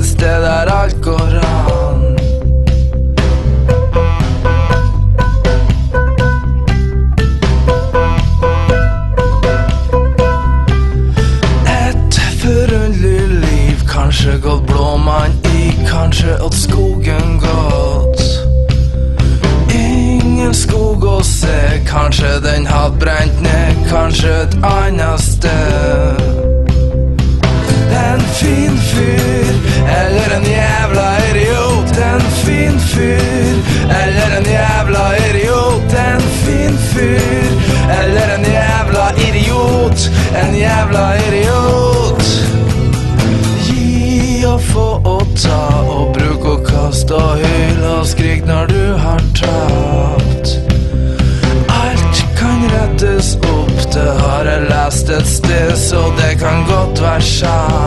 et sted der alt går an. Et forundelig liv, kanskje gått blåmann i, kanskje åt skogen gått. Ingen skog å se, kanskje den hadde brent ned, kanskje et annet sted. En fin fyr, eller en jævla idiot. En fin fyr, eller en jævla idiot. En fin fyr, eller en jævla idiot. En jævla idiot. Gi og få og ta, og bruk og kast og hyl og skrik når du har tapt. Alt kan rettes opp, det har jeg lest et sted, så det kan godt være sant.